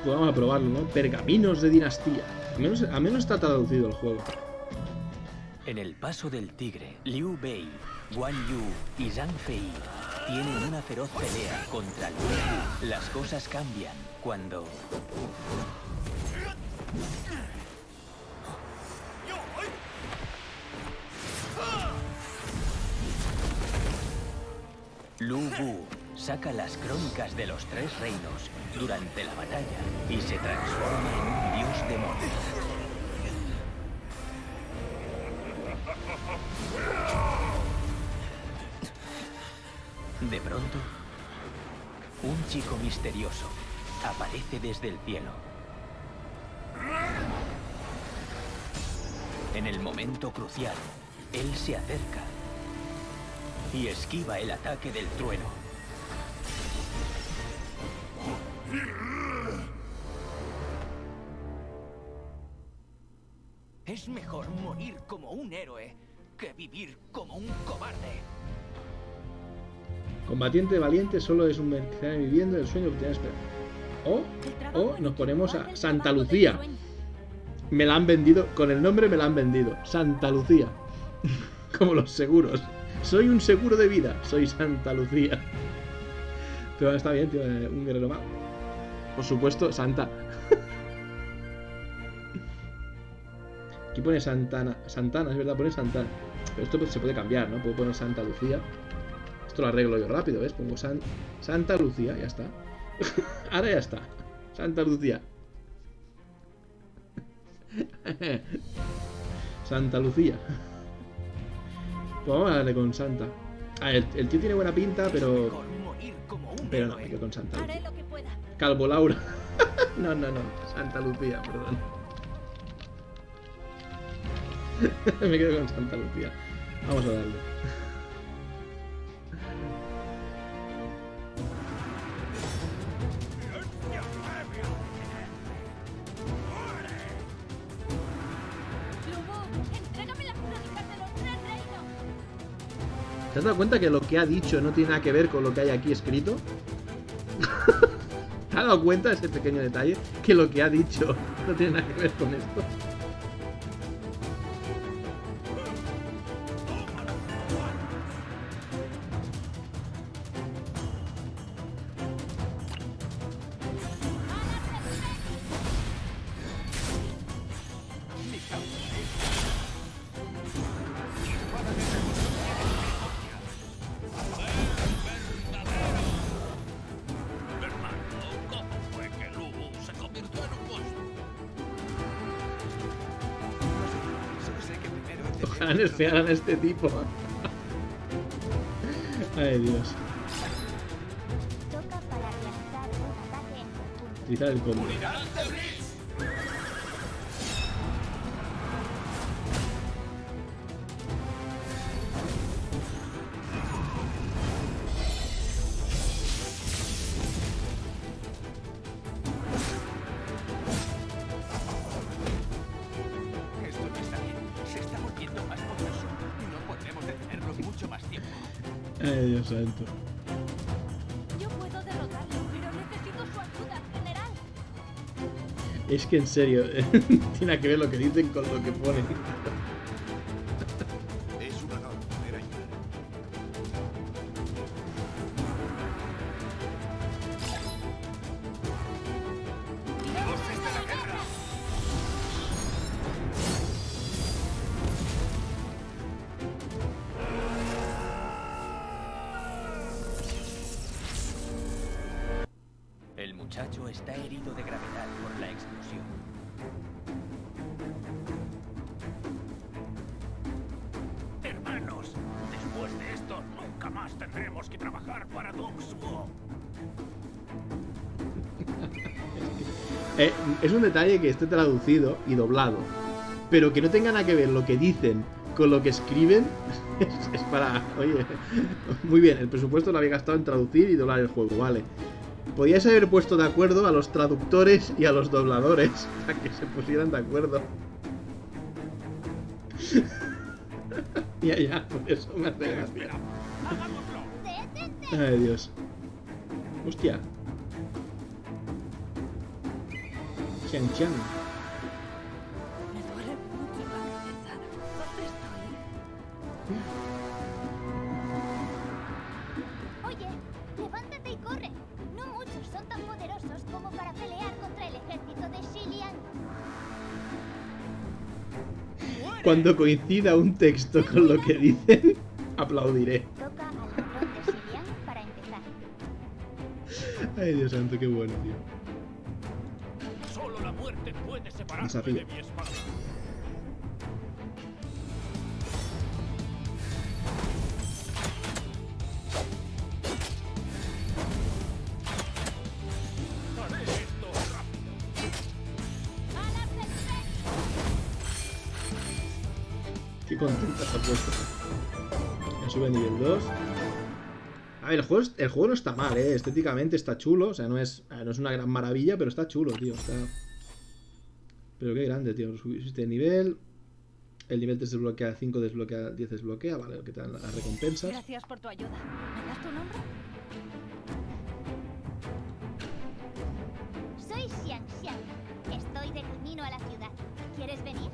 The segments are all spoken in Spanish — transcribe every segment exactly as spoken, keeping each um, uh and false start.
Pues vamos a probarlo, ¿no? Pergaminos de dinastía. Al menos, al menos está traducido el juego. En el paso del tigre, Liu Bei, Guan Yu y Zhang Fei tienen una feroz pelea contra Lu Bu. Las cosas cambian cuando... Lu Bu saca las crónicas de los tres reinos durante la batalla y se transforma en un dios demonio. De pronto, un chico misterioso aparece desde el cielo. En el momento crucial, él se acerca y esquiva el ataque del trueno. Es mejor morir como un héroe que vivir como un cobarde. Combatiente valiente solo es un mercenario viviendo el sueño que tiene esperanza. O, o nos ponemos a Santa Lucía. Me la han vendido, con el nombre me la han vendido. Santa Lucía. Como los seguros. Soy un seguro de vida, soy Santa Lucía. Pero está bien, tío, un guerrero más. Por supuesto, Santa. Aquí pone Santana. Santana, es verdad, pone Santana. Pero esto se puede cambiar, ¿no? Puedo poner Santa Lucía. Esto lo arreglo yo rápido, ¿ves? Pongo San... Santa Lucía, ya está. Ahora ya está. Santa Lucía. Santa Lucía. Pues vamos a darle con Santa. Ah, el, el tío tiene buena pinta, pero... Pero no, hay que con Santa Lucía. Calvo Laura. No, no, no. Santa Lucía, perdón. Me quedo con Santa Lucía. Vamos a darle. ¿Te has dado cuenta que lo que ha dicho no tiene nada que ver con lo que hay aquí escrito? ¿Te has dado cuenta de ese pequeño detalle? Que lo que ha dicho no tiene nada que ver con esto. Ojalá nerfearan a este tipo. Ay, Dios. Utilizar el combo. Ay, Dios santo. Yo puedo derrotarlo, pero necesito su ayuda, general. Es que en serio, tiene que ver lo que dicen con lo que ponen. Es un honor poder ayudar. ¡Dioses de la guerra! El muchacho está herido de gravedad por la explosión. Hermanos, después de esto nunca más tendremos que trabajar para Dong Suo. Eh, es un detalle que esté traducido y doblado, pero que no tenga nada que ver lo que dicen con lo que escriben. Es, es para... Oye, muy bien, el presupuesto lo había gastado en traducir y doblar el juego, vale. Podíais haber puesto de acuerdo a los traductores y a los dobladores para que se pusieran de acuerdo. Ya, ya, por eso me hace gracia. Ay, Dios. Hostia. Xiang Xiang. Me duele mucho la cabeza. ¿Dónde estoy? Oye, levántate y corre. No muchos son tan poderosos como para pelear contra el ejército de Xiliang. Cuando coincida un texto con lo que dicen, aplaudiré. Toca al ladrón de Xiliang para empezar. Ay, Dios santo, qué bueno, tío. Solo la muerte puede separarme Desafío. de mi espada. Haré esto rápido. ¡A la perfecta! Qué contenta está puesto. Ya sube a nivel dos. A ver, el juego, es- el juego no está mal, ¿eh? Estéticamente está chulo. O sea, no es, no es una gran maravilla, pero está chulo, tío. Está... Pero qué grande, tío. Subiste de nivel. El nivel tres desbloquea, cinco desbloquea, diez desbloquea. Vale, que te dan las recompensas. Gracias por tu ayuda. ¿Me das tu nombre? Soy Xiang Xiang. Estoy de camino a la ciudad. ¿Quieres venir?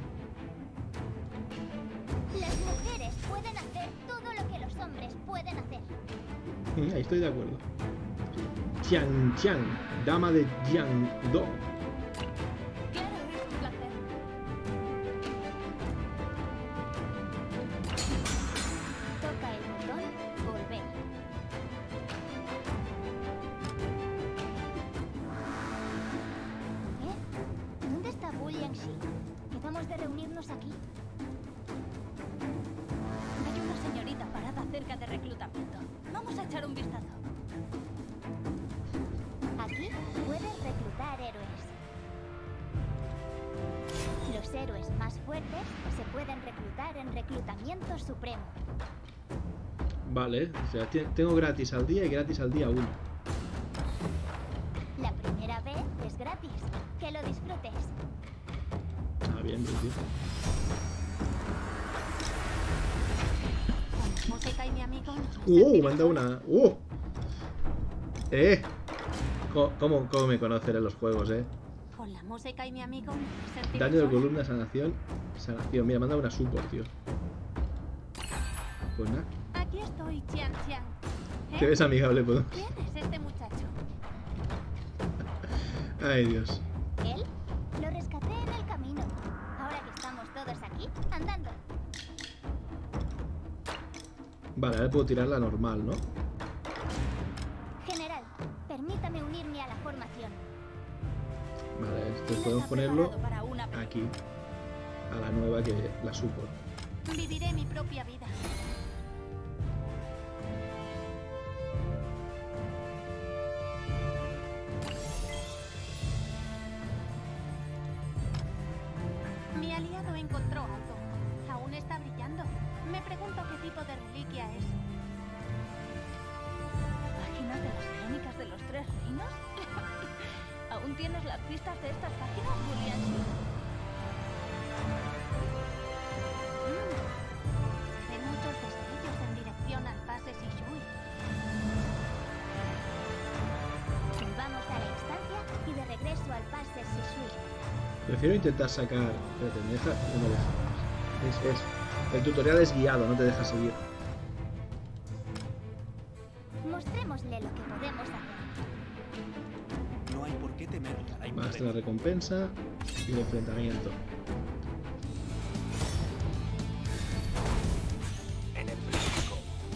Las mujeres pueden hacer todo lo que los hombres pueden hacer. Mm, Ahí estoy de acuerdo. Xiang Xiang, dama de Jiangdong. Claro, es un placer. Toca el botón volver. ¿Eh? ¿Dónde está Wu Liangxi? Quedamos de reunirnos aquí. Hay una señorita parada cerca de reclutamiento. Vamos a echar un vistazo. Aquí puedes reclutar héroes. Los héroes más fuertes se pueden reclutar en reclutamiento supremo. Vale, o sea, te- tengo gratis al día y gratis al día uno. La primera vez es gratis. Que lo disfrutes. Ah, bien, bien, bien. Con la música y mi amigo. nos ¡Uh! sentiremos Me han dado una. ¡Uh! ¡Eh! Co- ¿Cómo, cómo me conocen en los juegos, eh? Con la música y mi amigo. nos sentiremos Daño de solos. columna, sanación. Sanación. Mira, me han dado una support, tío. Pues nada. Aquí estoy, Xiang Xiang. ¿Eh? Te ves amigable, puedo. ¿Quién es este muchacho? Ay, Dios. Él lo rescaté en el camino. Ahora que estamos todos aquí, andando. Vale, ahora puedo tirar la normal, ¿no? General, permítame unirme a la formación. Vale, entonces ¿Quién podemos está ponerlo preparado para una pelea? aquí. A la nueva que la support. Viviré mi propia vida. Mi aliado encontró algo. Aún está brillando. Me pregunto qué tipo de reliquia es. ¿Páginas de las crónicas de los tres reinos? ¿Aún tienes las pistas de estas páginas, Julián? Hay muchos destellos en dirección al pase Shishui. Vamos a la instancia y de regreso al pase Shishui. Prefiero intentar sacar. Espérate, me deja. No me deja. Es, es. El tutorial es guiado, no te deja seguir. Mostrémosle lo que podemos hacer. No hay por qué temerle a la Va a impotencia. estar la recompensa y el enfrentamiento. En el blanco.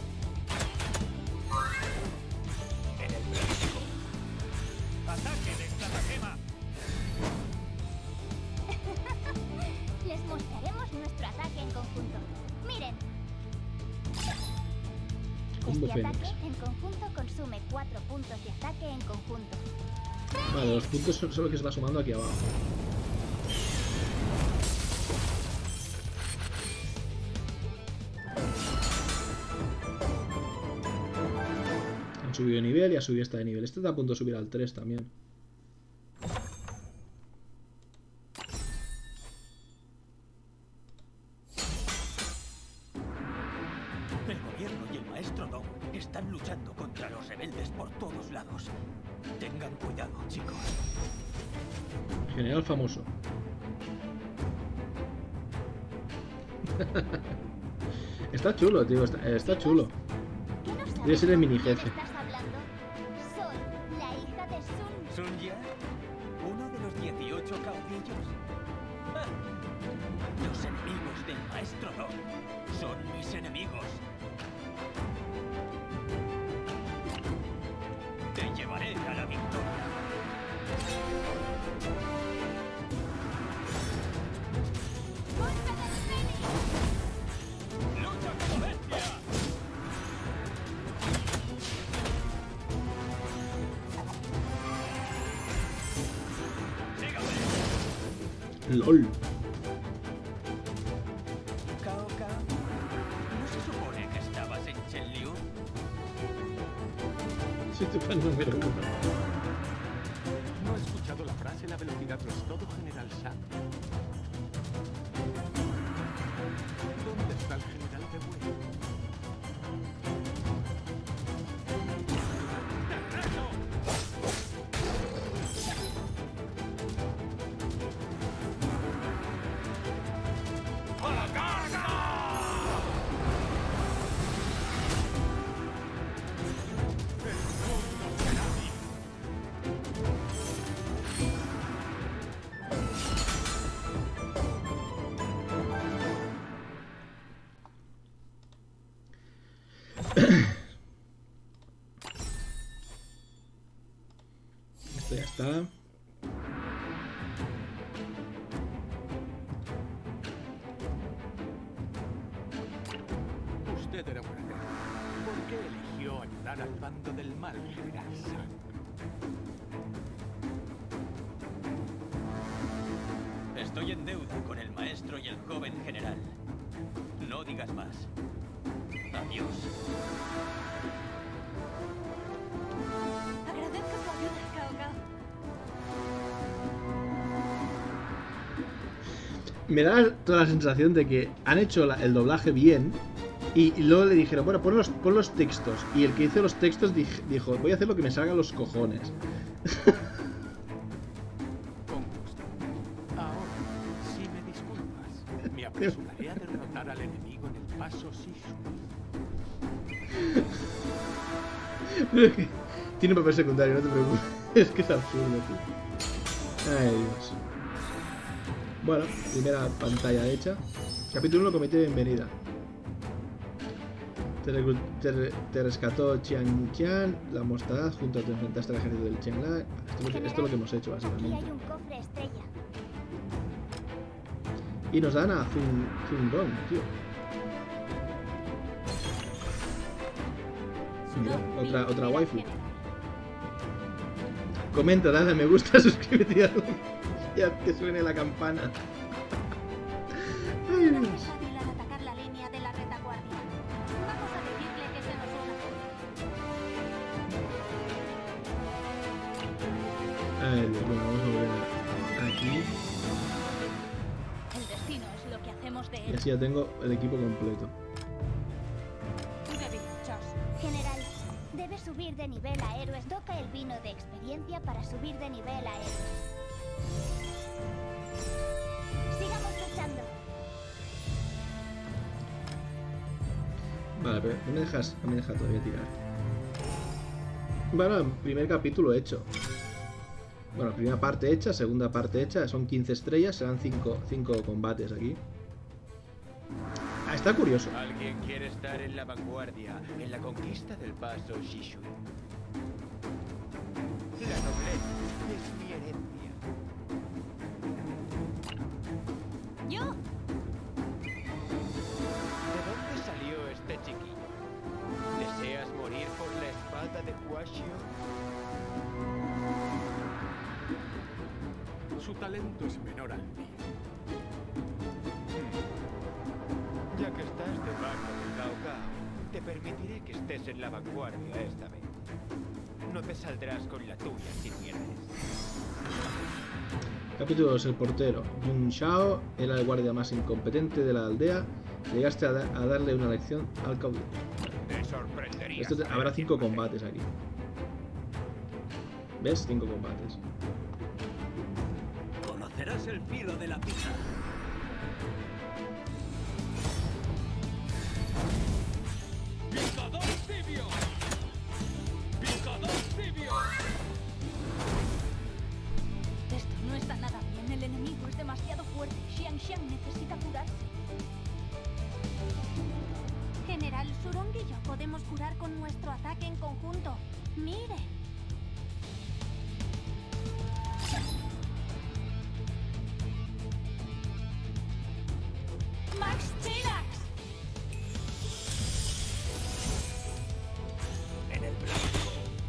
En el blanco. ¡Ataque de estratagema! Les mostraremos nuestro ataque en conjunto. Miren. Combo Este Fénix. ataque en conjunto consume cuatro puntos de ataque en conjunto. Vale, los puntos son solo que se va sumando aquí abajo. Han subido de nivel y ha subido esta de nivel. Este está a punto de subir al tres también. El gobierno y el maestro Dong están luchando contra los rebeldes por todos lados. Tengan cuidado, chicos. General famoso. Está chulo, tío. Está, está chulo. Debe ser el mini jefe. Soy la hija de Sun. ¿Sunya? ¿Uno de los dieciocho caudillos? ¡Ah! Los enemigos del maestro Dong son mis enemigos. Te llevaré a la victoria. ¡Lucha como bestia! LOL. Cao Cao, ¿no se supone que estabas en Chenliu? Soy tu fan número uno. ¿No he escuchado la frase la velocidad no es todo, General Shang? ¿Dónde está el general de vuelo? ¡Te reto! ¡A la carga! El mundo será mío. Esto ya está. Usted era un guerrero. ¿Por qué eligió ayudar al bando del mal, General Shang? Estoy en deuda con el maestro y el joven general. No digas más. Adiós. Agradezco tu ayuda, Cao Cao. Me da toda la sensación de que han hecho la- el doblaje bien y, y luego le dijeron, bueno, pon los, pon los textos. Y el que hizo los textos dij- dijo, voy a hacer lo que me salga a los cojones. Con gusto. Ahora, si me disculpas, me apresuraré a derrotar al enemigo en el paso Shishu. Tiene un papel secundario, no te preocupes. Es que es absurdo, tío. Ay, Dios. Bueno, primera pantalla hecha. Capítulo uno, comité de bienvenida. Te, reclu- te, re- te rescató Chiang Qian, la mostad, junto a te enfrentaste al ejército del Chenglai. Esto, es lo que- esto es lo que hemos hecho, Aquí básicamente. hay un cofre estrella. Y nos dan a Zun, Zundong, tío. Mira, otra, otra waifu. Comenta, dale a me gusta, suscríbete y haz y haz que suene la campana. Ay, No es Dios. fácil al atacar la línea de la retaguardia. Vamos a decirle que se nos una. Ay, Dios, bueno, vamos a volver aquí. El destino es lo que hacemos de Y él. así ya tengo el equipo completo. Qué dichos. General, debe subir de nivel a héroes. Toca el vino de experiencia para subir de nivel a héroes. Sigamos luchando. Vale, pero no me dejas, no me deja todavía tirar. Bueno, primer capítulo hecho. Bueno, primera parte hecha, segunda parte hecha, son quince estrellas, serán cinco combates aquí. Ah, está curioso. Alguien quiere estar en la vanguardia en la conquista del paso Shishui. La nobleza es mi herencia. ¡Yo! ¿De dónde salió este chiquillo? ¿Deseas morir por la espada de Huashio? Su talento es menor al mío. Ya que estás debajo de Cao Cao, te permitiré que estés en la vanguardia esta vez. No te saldrás con la tuya si pierdes. Capítulo dos, el portero. Yun Shao era el guardia más incompetente de la aldea. Llegaste a, da- a darle una lección al caudillo. Te sorprendería. Esto te- saber habrá quién cinco mató. combates aquí. ¿Ves? Cinco combates. tras el filo de la pizza. ¡Picador tibio! ¡Picador tibio! Esto no está nada bien. El enemigo es demasiado fuerte. Xiang Xiang necesita curarse. General, Surong y yo podemos curar con nuestro ataque en conjunto. Mire. ¡Max Chilax! En el blanco.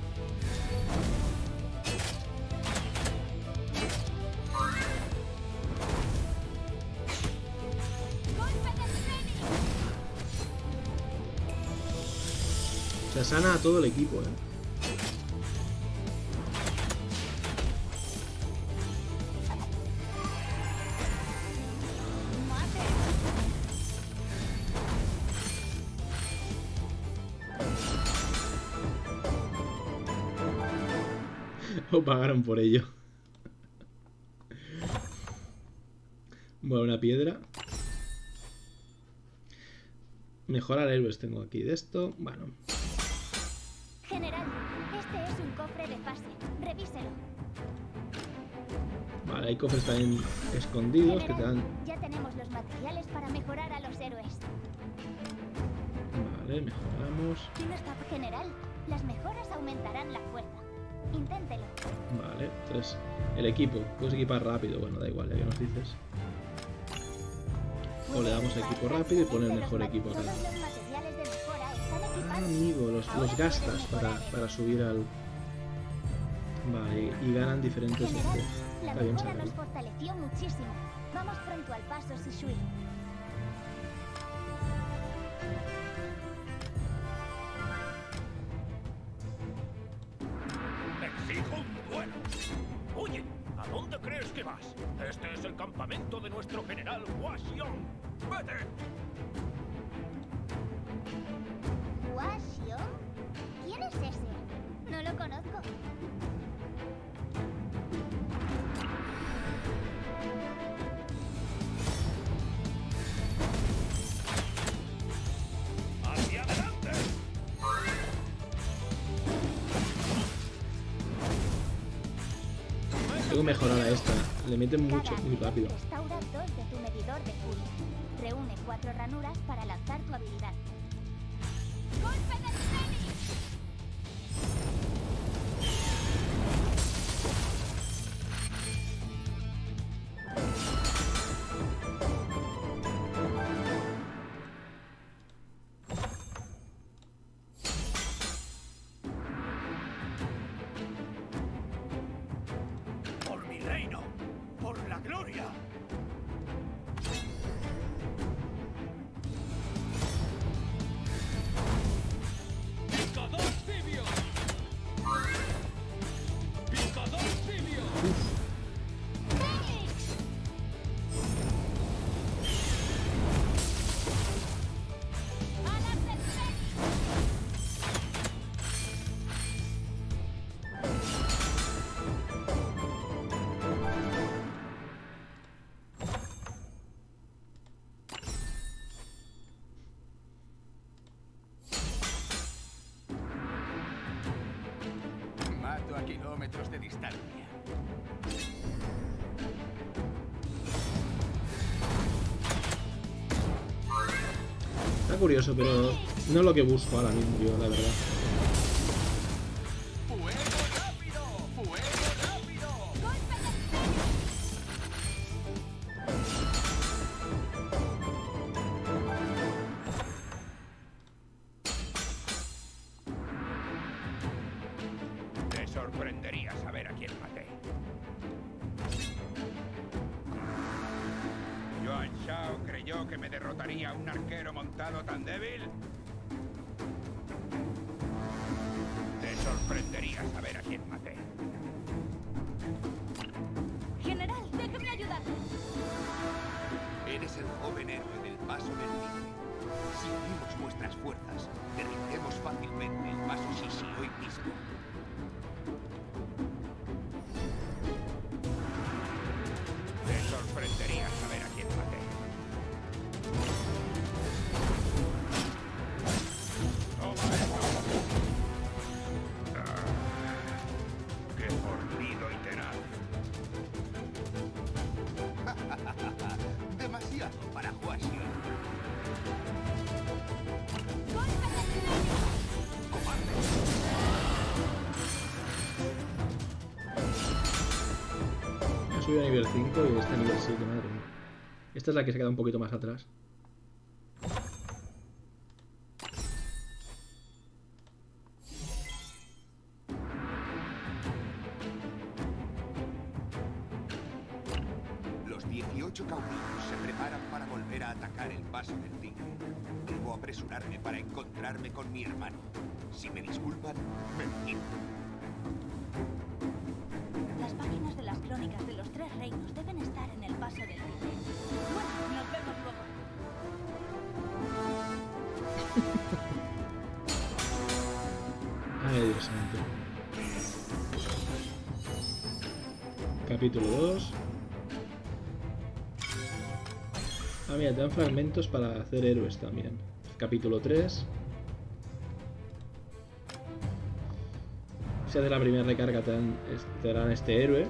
¡Golpe de Fenix! Se sana a todo el equipo, eh. O pagaron por ello. Bueno, una piedra. Mejorar héroes tengo aquí de esto. Bueno. General, este es un cofre de fase. Revíselo. Vale, hay cofres también escondidos que te dan... Ya tenemos los materiales para mejorar a los héroes. Vale, mejoramos. ¿Quién está? General, las mejoras aumentarán la fuerza. Inténtelo. Vale, tres. El equipo. Puedes equipar rápido. Bueno, da igual, ya que nos dices. O le damos a equipo rápido y poner el mejor equipo acá. Todos los materiales de mejora están Ah, equipados. amigo, los, los gastas para, para subir al... Vale, y ganan diferentes... General, la Está bien mejora saberlo. nos fortaleció muchísimo. Vamos pronto al paso, Shishui. Exijo un duelo. Oye, ¿a dónde crees que vas? Este es el campamento de nuestro general Hua Xiong. ¡Vete! ¿Hua Xiong? ¿Quién es ese? No lo conozco. ¡Hacia adelante! Tengo que mejorar a esta. Le meten mucho, Cada muy rápido. restaura dos de tu medidor de furia. Reúne cuatro ranuras para lanzar tu habilidad. ¡Golpe de Fénix! ¡Por mi reino! ¡Por la gloria! ¡Picador tibio! ¡Picador tibio! ¡Fénix! ¡Alas del Fénix! Mato a kilómetros de distancia. Está curioso, pero no es lo que busco ahora mismo yo, la verdad. ¡Fuego rápido! ¡Fuego rápido! ¡Golpe de Fénix! Te sorprendería saber a quién maté. ¿Yuan Shao creyó que me derrotaría un arquero montado tan débil? Te sorprendería saber a quién maté. General, déjeme ayudarle. Eres el joven héroe del paso del tigre. Si unimos nuestras fuerzas, derribaremos fácilmente el paso Shishi hoy mismo. Te sorprendería saber a quién maté. Toma esto. Ah, qué fornido y tenaz. Demasiado para Huaxion. He subido a nivel cinco y está a nivel siete, madre mía. Esta es la que se queda un poquito más atrás. Los dieciocho caudillos se preparan para volver a atacar el paso del tigre. Debo apresurarme para encontrarme con mi hermano. Si me disculpan, me quito. Las páginas de las crónicas de los tres reinos deben estar en el paso del tigre. Bueno, nos vemos luego. Ay, Dios santo. Capítulo dos. Ah, mira, te dan fragmentos para hacer héroes también. Capítulo tres. Si haces la primera recarga te, dan, te darán este héroe.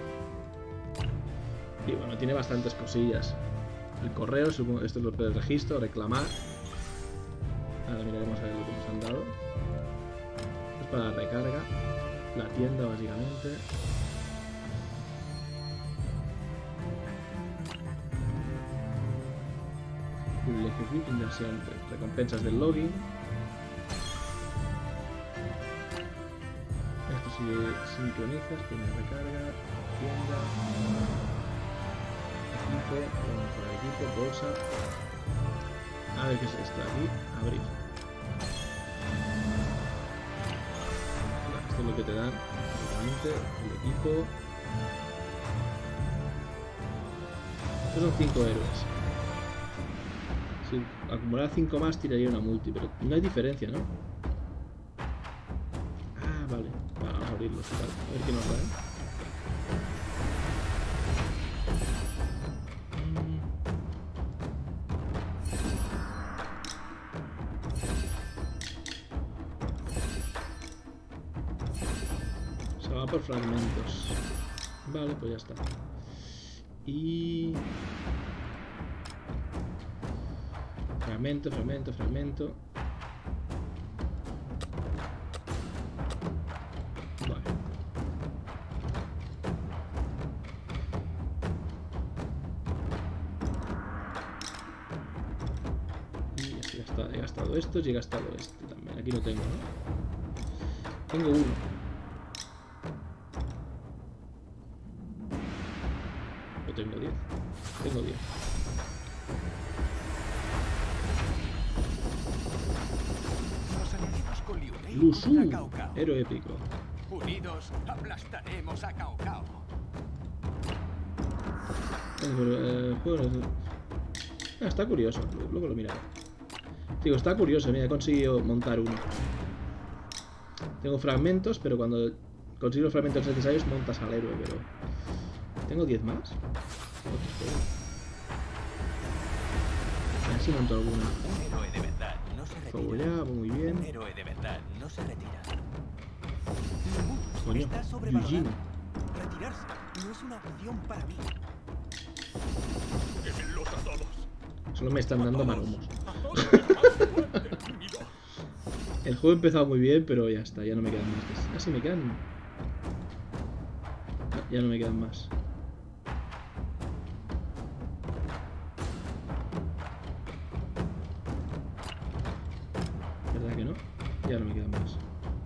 Y bueno, tiene bastantes cosillas. El correo, supongo, esto es lo del registro, reclamar. Ahora miraremos a ver lo que nos han dado. Esto es para la recarga. La tienda, básicamente. El ejercicio inversión, recompensas del login. Esto si sincronizas, primera recarga, tienda, equipo, para el equipo, bolsa. A ver qué es esto aquí, abrir. Esto es lo que te dan, básicamente, el equipo. Estos son cinco héroes. Si acumulara cinco más tiraría una multi, pero no hay diferencia, ¿no? Ah, vale. Vamos a abrirlos, vale. A ver qué nos dan. Se va por fragmentos. Vale, pues ya está. Y... Fragmento, fragmento, fragmento. Vale. Y ya he gastado, he gastado estos y he gastado este también. Aquí no tengo, ¿no? Tengo uno. O tengo diez. Tengo diez. Lusu, héroe épico. Unidos aplastaremos a Cao Cao. Eh, juego... ah, está curioso, luego lo miraré. Digo, está curioso, mira, he conseguido montar uno. Tengo fragmentos, pero cuando consigues los fragmentos necesarios montas al héroe, pero... ¿Tengo diez más? A ver si monto alguna. Un héroe de verdad no se retira. Fabuleaba, muy bien. Un héroe de verdad no se retira. Coño, Está sobrevalorado. Eugene. Retirarse no es una opción para mí. ¡Quémenlos a todos! Solo me están dando maromos. ¡A todos! ¡Más fuerte, unidos! El juego ha empezado muy bien, pero ya está, ya no me quedan más. Ah, sí, me quedan... No, ya no me quedan más. ¿Verdad que no? Ya no me quedan más.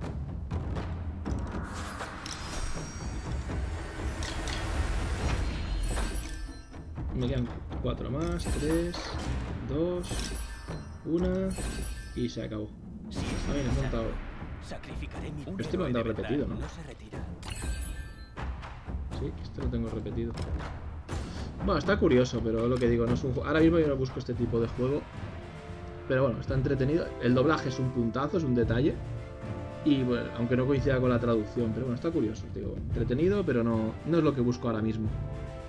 Me quedan cuatro más, tres, dos, una y se acabó. Ah, bien, he montado. Sacrificaré mi Pero este lo han dado repetido, ¿no? No se retira. Sí, este lo tengo repetido. Bueno, está curioso, pero lo que digo, no es un juego. Ahora mismo yo no busco este tipo de juego. Pero bueno, está entretenido. El doblaje es un puntazo, es un detalle. Y bueno, aunque no coincida con la traducción, pero bueno, está curioso, digo, entretenido, pero no, no es lo que busco ahora mismo.